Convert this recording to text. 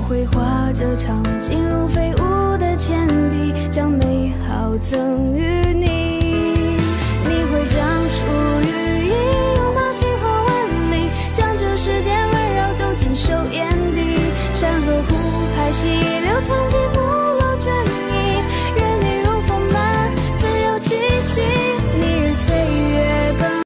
会画这场景如飞舞的铅笔，将美好赠予你。你会将出羽翼，拥抱星河万里，将这世间温柔都尽收眼底。山河湖海溪流湍急。